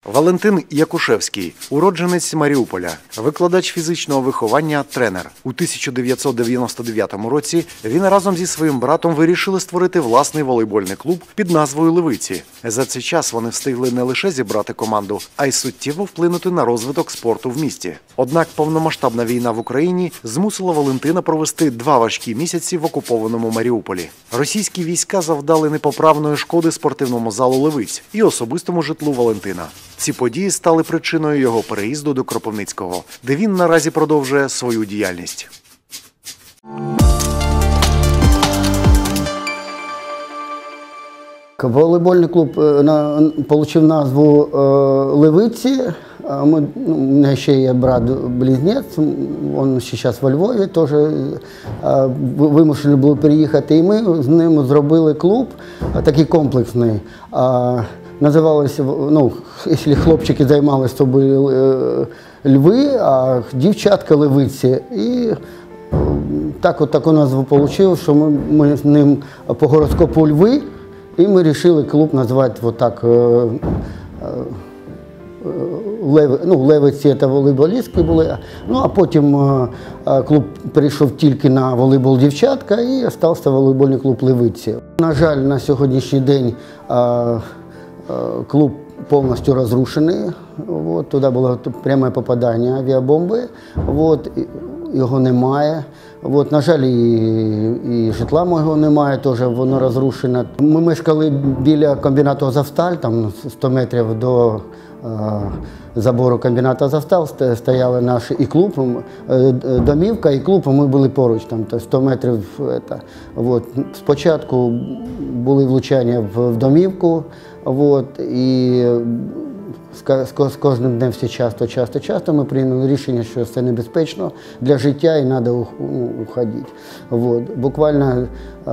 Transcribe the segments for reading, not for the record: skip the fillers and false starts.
Валентин Якушевський – уродженець Маріуполя, викладач фізичного виховання, тренер. У 1999 році він разом зі своїм братом вирішили створити власний волейбольний клуб під назвою «Левиці». За цей час вони встигли не лише зібрати команду, а й суттєво вплинути на розвиток спорту в місті. Однак повномасштабна війна в Україні змусила Валентина провести 2 важкі місяці в окупованому Маріуполі. Російські війська завдали непоправної шкоди спортивному залу «Левиць» і особистому житлу Валентина. Ці події стали причиною його переїзду до Кропивницького, де він наразі продовжує свою діяльність. Волейбольний клуб отримав назву «Левиці». У мене ще є брат-близнець, він зараз во Львові, теж вимушені були переїхати. І ми з ним зробили клуб, такий комплексний. Називалося, якщо хлопчики займалися, то були льви, а дівчатка – левиці. І таку назву вийшло, що ми з ним по гороскопу льви, і ми вирішили клуб назвати отак. Левиці – це волейболістки були, а потім клуб перейшов тільки на волейбол дівчатка і залишився волейбольний клуб «Левиці». На жаль, на сьогоднішній день клуб повністю розрушений. Туди було пряме попадання авіабомби, його немає. На жаль, і житла мого немає, теж воно розрушене. Ми мешкали біля комбінату «Азовсталь», там 100 метрів до забору комбінату «Азовсталь» стояли наш і клуб, домівка і клуб, ми були поруч, там 100 метрів. Спочатку були влучання в домівку, і з кожним днем все часто ми прийняли рішення, що це небезпечно для життя і треба уходити. Буквально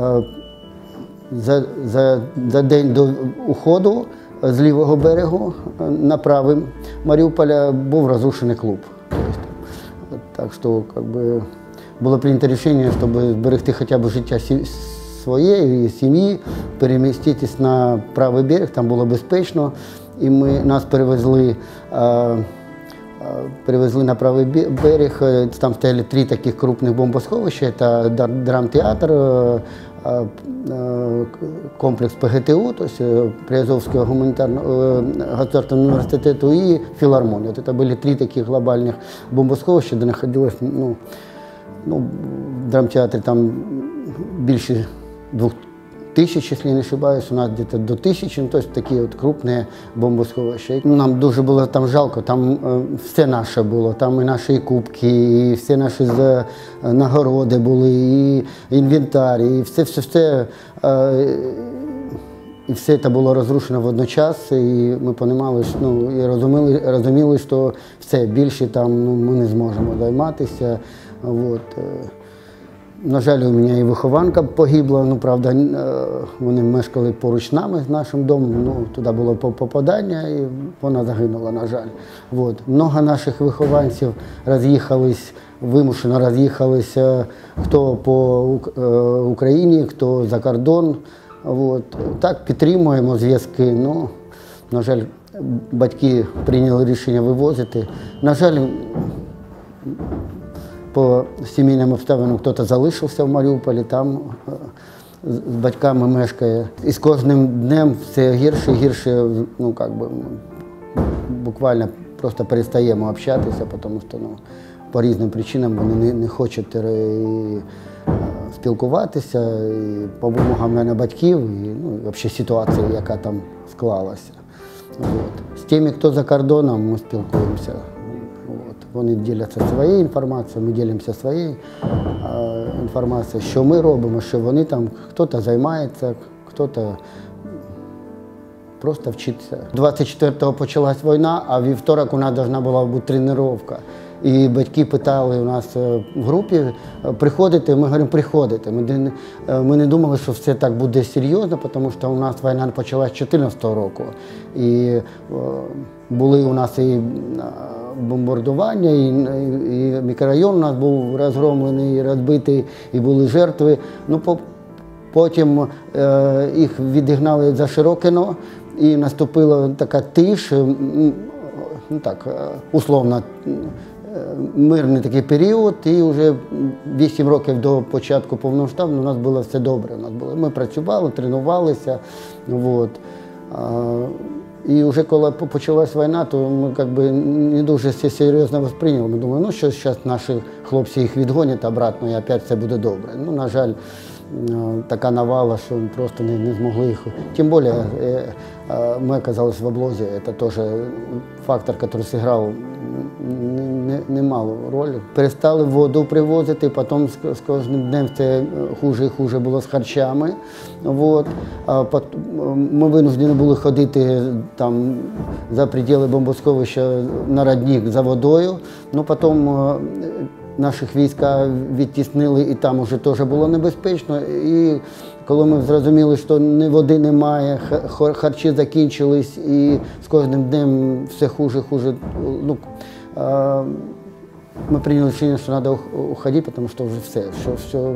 за день до уходу з лівого берегу на правий Маріуполя був розрушений клуб. Так що було прийнято рішення, щоб зберегти хоча б життя своєї сім'ї, переміститись на правий берег, там було безпечно. І нас перевезли на правий берег, там стояли 3 таких крупних бомбосховища, це драмтеатр, комплекс ПГТУ, тобто Приазовського государственного університету і філармонія. Це були 3 таких глобальних бомбосховища, де знаходилось, в драмтеатрі там більше 2000, якщо не ошибаюсь, у нас десь до 1000, тобто такі крупні бомбосховища. Нам дуже було там жалко, там все наше було, там і наші кубки, і всі наші нагороди були, і інвентар, і все. І все це було розрушено водночас, і ми розуміли, що все, більше там ми не зможемо займатися. На жаль, у мене і вихованка погибла, правда, вони мешкали поруч нами, з нашим домом, туди було попадання, і вона загинула, на жаль. Много наших вихованців вимушено роз'їхалися, хто по Україні, хто за кордон. Так, підтримуємо зв'язки, на жаль, батьки прийняли рішення вивозити. На жаль, по сімейним обставинам хтось залишився в Маріуполі, там з батьками мешкає. І з кожним днем все гірше і гірше, буквально просто перестаємо общатися, тому що по різним причинам вони не хочуть спілкуватися, і по вимогам мене батьків, і взагалі ситуація, яка там склалася. З тими, хто за кордоном, ми спілкуємося. Вони діляться своєю інформацією, ми ділимося своєю інформацією, що ми робимо, що вони там, хтось займається, хтось просто вчиться. 24-го почалась війна, а вівторок у нас повинна була бути тренування. І батьки питали у нас в групі, приходите? Ми говоримо, приходите. Ми не думали, що все так буде серйозно, тому що у нас війна почалась 2014 року. І були у нас і бомбардування, і мікрорайон у нас був розгромлений, і розбитий, і були жертви. Потім їх відігнали за Широкино, і наступила така тиш, ну так, условно, мирний такий період, і вже 8 років до початку повномасштабного у нас було все добре. Ми працювали, тренувалися. Вот. І вже коли почалась війна, то ми не дуже все серйозно сприйняли. Ми думали, ну що зараз наші хлопці їх відгонять обратно і опять все буде добре. Ну, на жаль, така навала, що ми просто не змогли їх. Тим більше ми оказались в облозі, це теж фактор, який зіграв немалу роль. Перестали воду привозити, потім з кожним днем це хуже і хуже було з харчами. Вот. Ми винуждені були ходити там за пределы бомбосховища на родник за водою. Ну, потім наших війська відтіснили, і там вже теж було небезпечно. І коли ми зрозуміли, що ні води немає, харчі закінчились, і з кожним днем все хуже, ну, ми прийняли рішення, що треба уходити, тому що вже все,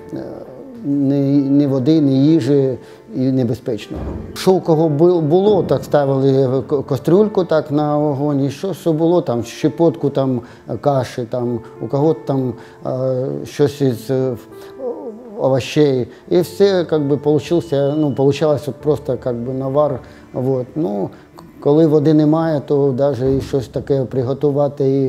ні води, ні їжі і небезпечно. Що у кого було, так ставили кастрюльку так на вогонь, і що було, там щепотку там, каші, там, у кого там щось із овощей. І все получалось просто навар. Вот. Ну, коли води немає, то навіть і щось таке приготувати.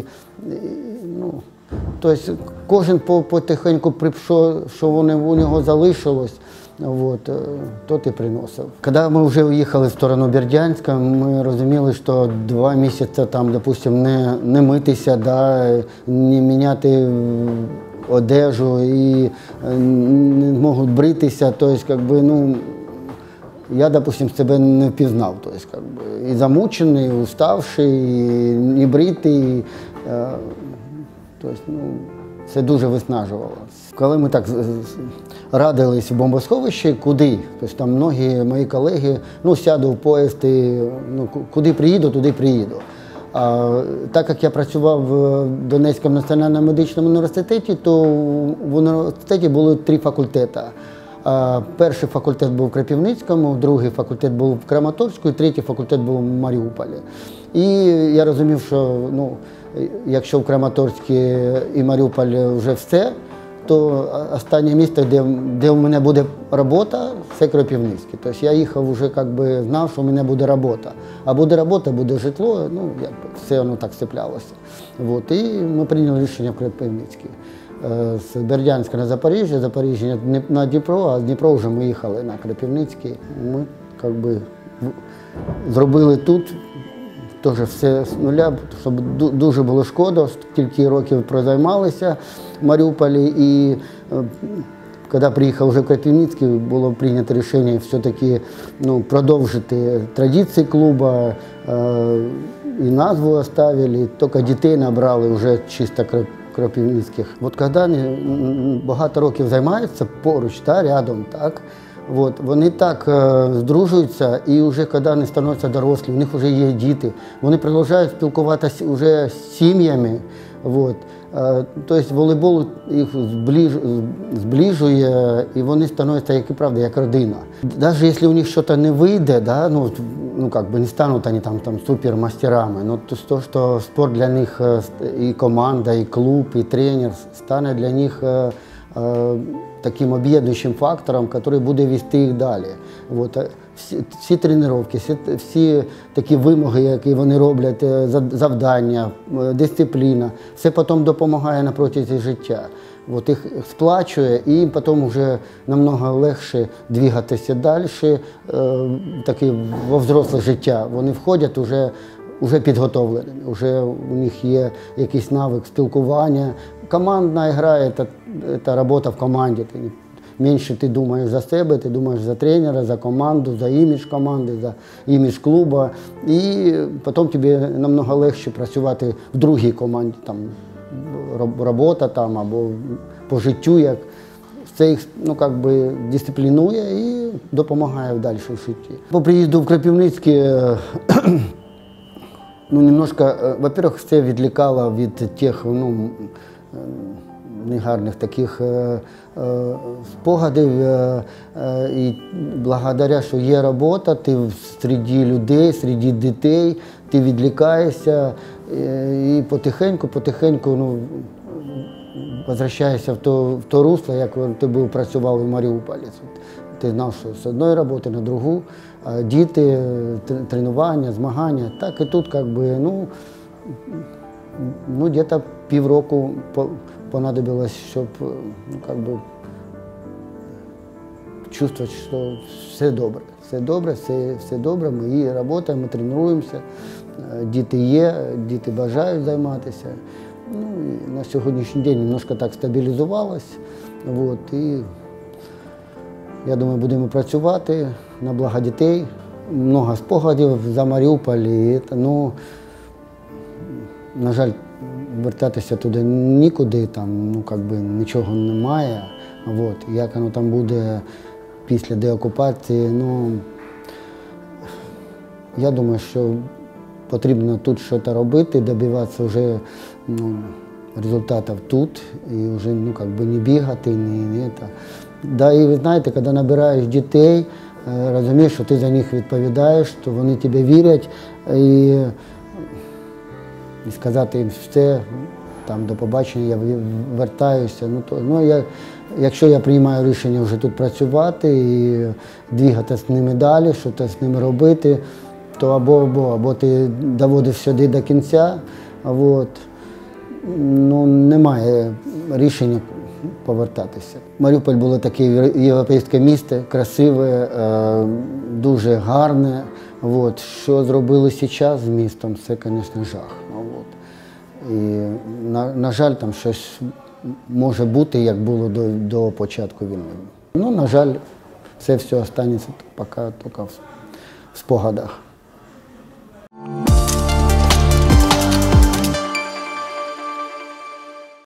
Тобто кожен потихеньку, що у нього залишилось, вот, тот і приносив. Коли ми вже уїхали в сторону Бердянська, ми розуміли, що 2 місяці там, допустим, не митися, да, не міняти одежу і не можуть бритися. Тобто, я, допустим, себе не впізнав. Тобто, і замучений, і уставший, і не бритий. Тобто, це дуже виснажувало. Коли ми так радились в бомбосховищі, куди? Тобто, там многі мої колеги, сяду в поїзд і куди приїду, туди приїду. Так як я працював в Донецькому національному медичному університеті, то в університеті були 3 факультети. Перший факультет був в Кропивницькому, другий факультет був в Краматорську, і третій факультет був в Маріуполі. І я розумів, що якщо в Краматорську і Маріуполі вже все, то останнє місце, де у мене буде робота, це Кропивницький. Тобто я їхав вже, знав, що у мене буде робота. А буде робота, буде житло, все воно так сцеплялося. Вот. І ми прийняли рішення в Кропивницький. З Бердянська на Запоріжжя, Запоріжжя на Дніпро, а з Дніпро вже ми їхали на Кропивницький. Ми зробили тут теж все з нуля, щоб дуже було шкода, стільки років прозаймалися в Маріуполі. І коли приїхав вже в Кропивницький, було прийнято рішення все-таки продовжити традиції клубу, і назву оставили, тільки дітей набрали вже чисто кропивницьких. От коли багато років займаються поруч, рядом, так, вони так здружуються, і вже коли вони становляться дорослі, у них вже є діти, вони продовжують спілкуватися вже з сім'ями. Тобто волейбол їх зближує, і вони становляться, як родина. Навіть якщо у них щось не вийде, не стануть вони там супермастерами, то, що спорт для них і команда, і клуб, і тренер стане для них таким об'єднуючим фактором, який буде вести їх далі. Всі тренування, всі такі вимоги, які вони роблять, завдання, дисципліна, все потім допомагає на протязі життя. Їх сплачує, і їм потім вже намного легше двигатися далі, во взросле життя. Вони входять вже підготовленими, вже у них є якийсь навик спілкування. Командна гра – це робота в команді. Менше ти думаєш за себе, ти думаєш за тренера, за команду, за імідж команди, за імідж клубу. І потім тобі намного легше працювати в другій команді, там, робота там, або по життю. Це їх дисциплінує і допомагає в дальшому житті. По приїзду в Кропивницький, немножко, во-первых, це відлікало від тих негарних таких спогадів. І благодаря, що є робота, ти серед людей, серед дітей, ти відлікаєшся і потихеньку ну, возвращаєшся в то русло, як ти був працював у Маріуполі. Ти знав, що з одної роботи на другу, діти, тренування, змагання. Так і тут, якби, ну где-то півроку понадобилось, щоб ну, чувствовать, що все добре, ми і працюємо, ми тренуємося, діти є, діти бажають займатися. Ну, і на сьогоднішній день немножко так стабілізувалось. Вот, і я думаю, будемо працювати на благо дітей. Много спогадів за Маріуполь. І, ну, на жаль, вертатися туди нікуди, там ну, нічого немає. Вот. Як воно там буде після деокупації, ну, я думаю, що потрібно тут щось робити, добиватися вже ну, результатів тут, і вже ну, не бігати, не це. Да, і ви знаєте, коли набираєш дітей, розумієш, що ти за них відповідаєш, що вони тебе вірять, і сказати їм все, там, до побачення, я вертаюся. Якщо я приймаю рішення вже тут працювати і двигатися з ними далі, щось з ними робити, то або ти доводиш сюди до кінця, ну, немає рішення повертатися. Маріуполь було таке європейське місто, красиве, дуже гарне. Що зробили зараз з містом, це, звісно, жах. І, на жаль, там щось може бути, як було до початку війни. Ну, на жаль, це все залишиться поки тільки в спогадах.